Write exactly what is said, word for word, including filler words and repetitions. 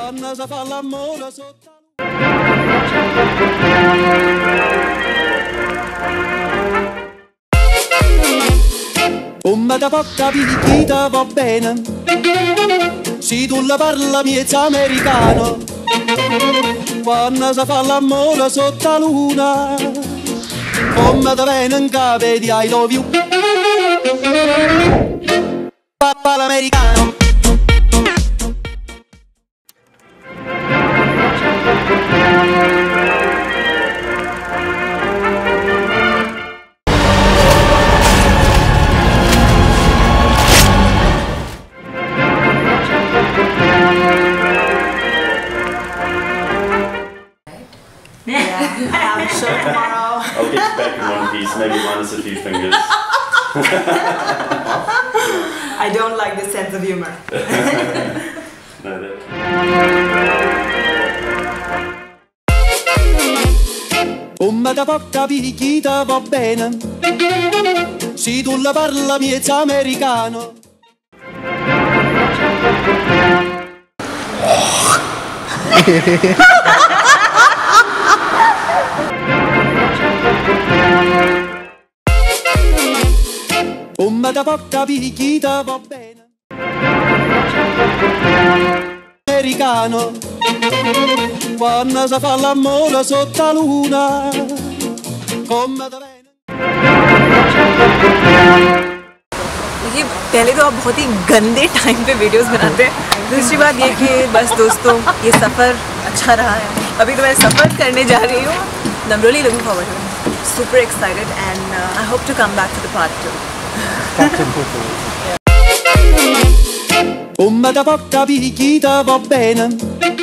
quando si fa l'amore sotto. Come da può capire chi ti va bene, se tu la parla miezza americano, quando si fa l'amore sotto la luna, come ti viene in capo di I love you, papà l'americano. Yeah, I have a show tomorrow. I'll get you back in one piece, maybe minus a few fingers. I don't like this sense of humor. No, that... Come da può capire chi ti va bene, se tu la parla miezza americano. Come da può capire chi ti va bene, americano, quando si fa l'amore sotto la luna, come da bene. देखिए पहले तो आप बहुत ही गंदे टाइम पे वीडियोस बनाते हैं, दूसरी बात ये कि बस दोस्तों ये सफ़र अच्छा रहा है। अभी तो मैं सफ़र करने जा रही हूँ। I'm really looking forward to it. Super excited and uh, I hope to come back to the part two. Come da può capire chi ti va bene,